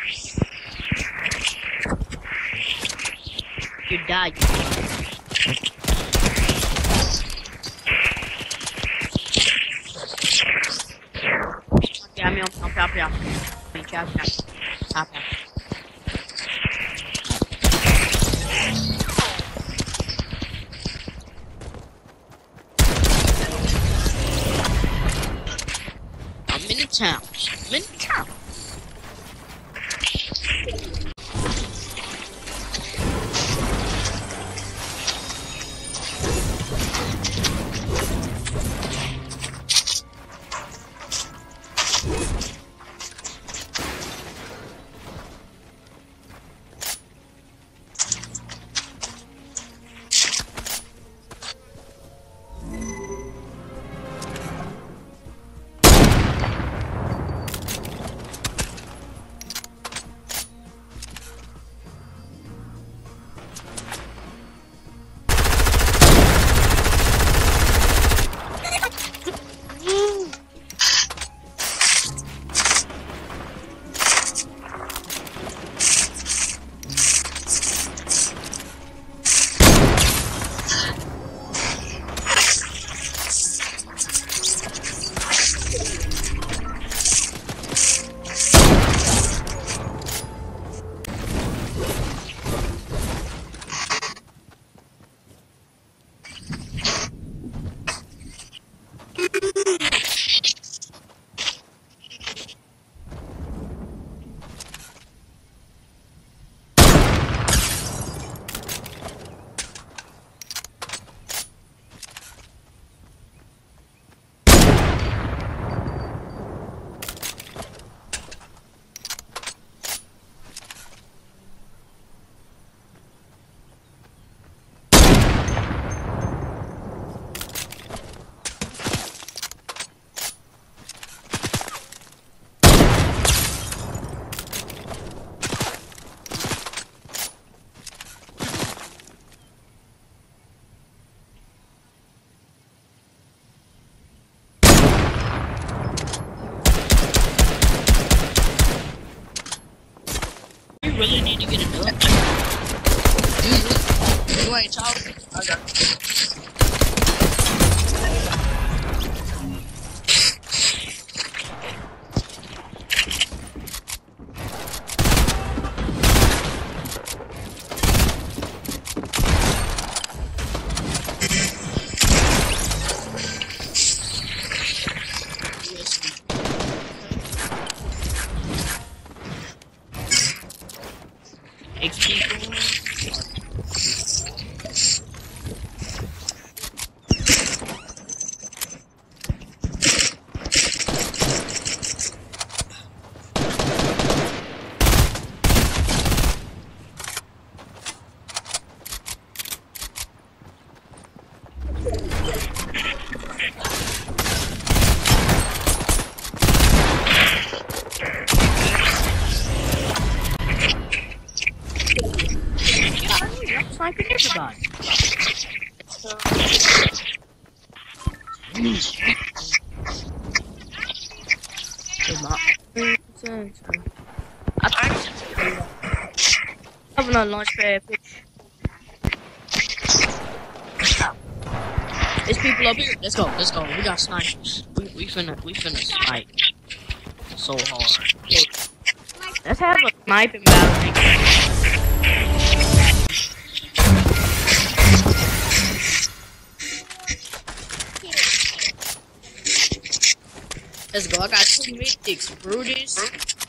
You died. Okay, I'm up here. Top here. I'm in the town. I'm in the town. You really need to get a dub. You ain't talking. Okay. Sniping everybody. I have a launch pad. There's people up here. Let's go. Let's go. We got snipers. We finna snipe so hard. Let's have a sniping battle. Let's go. I got 2 mythics. Brutus.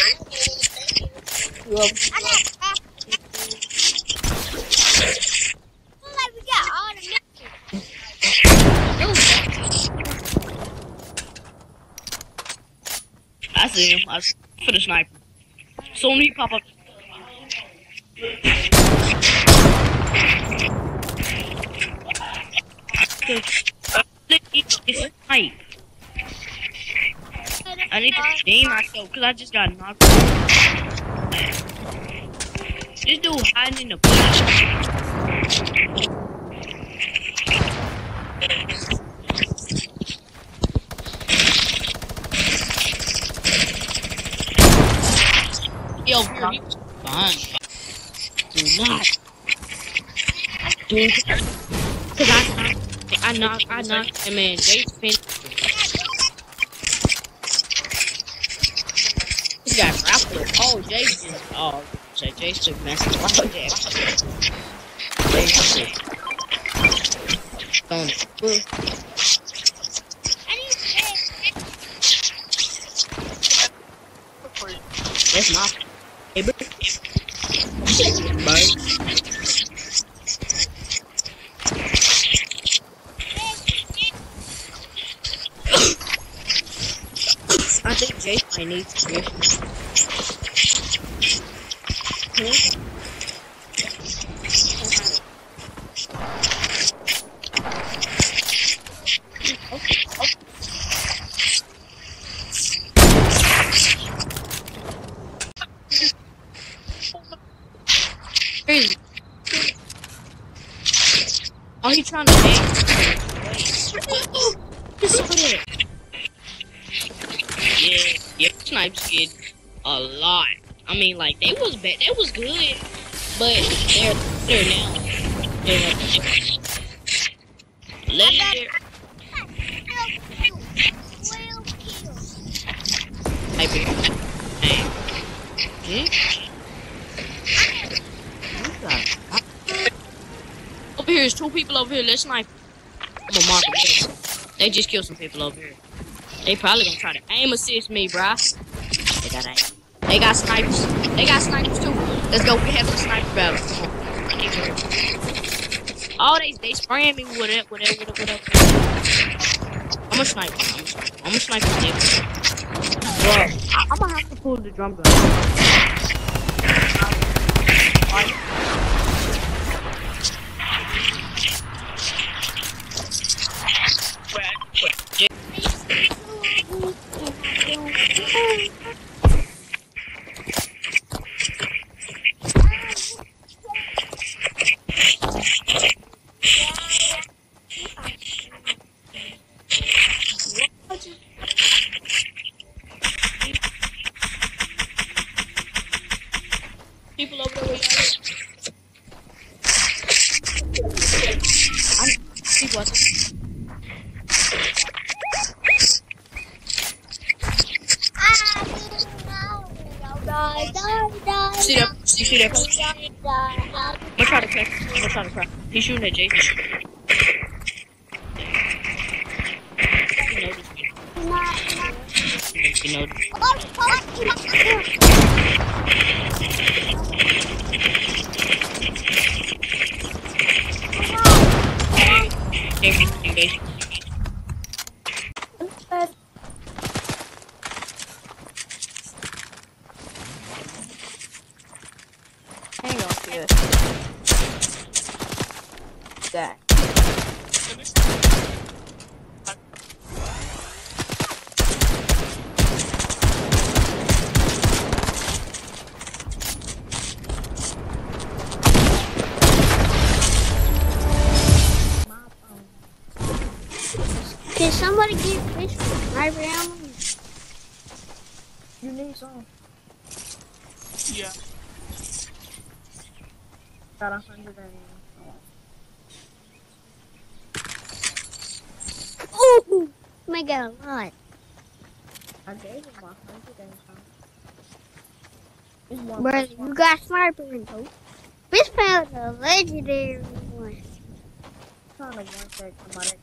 I see him. I for the sniper. So many pop up. Snipe. I need to name myself because I just got knocked out. This dude hiding in the bush. He over here, he was fine. Do not. Dude. Cause I knocked him in. Jace finished. He got grappled. Oh, Jason. Oh, say Jason messed up. Jason. Don't. That's my favorite. I think Jason might need to get crazy. Oh, he trying to make yeah, Snipes get a lot. I mean, like, they was bad, they was good, but they're now. They're legendary. Over here is 2 people over here. Let's snipe. I'm gonna mark them. They just killed some people over here. They probably gonna try to aim assist me, bruh. They got aim. They got snipers. They got snipers too. Let's go. We have a sniper battle. Oh, they spraying me with it. I'm a sniper. I'm a sniper. Bro, I'm gonna have to pull the drum gun. People over there where y'all at? I see what. See that? You see that? I'm gonna try to crack. He's shooting at Jason. He noticed. Engage. Hang on to this. That. Can somebody get fish right around me? You need some. Yeah. Got 100 and... Ooh! I got a lot. I gave him 100 and some. Brother, you got sniper in though. This found a legendary one. Trying to one-check somebody.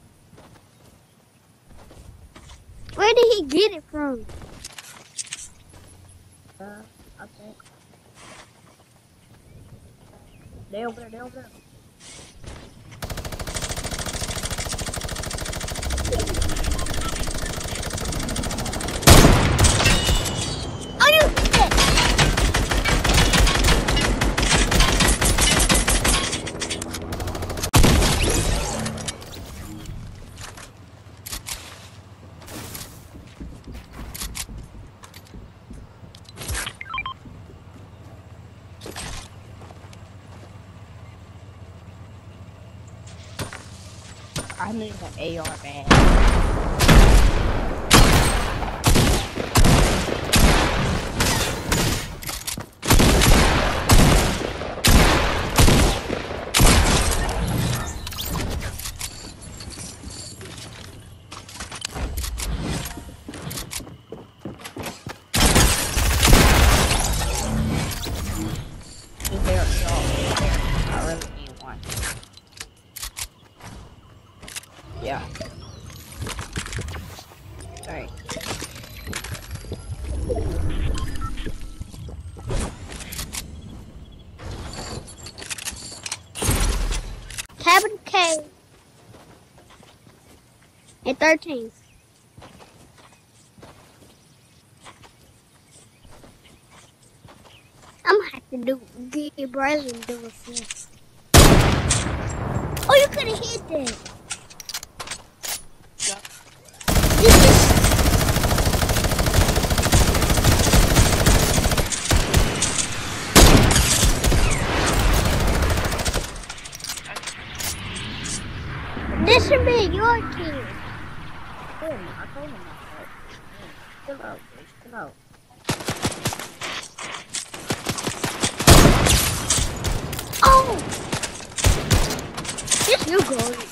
Where did he get it from? I think. They over there. Oh, you shit! I need an AR bag. Okay. At 13. I'm gonna have to get your brother and do it first. Oh, you could have hit that. This is This should be your kill. I told him that. Chill out, bitch. Chill out. Oh! This you go.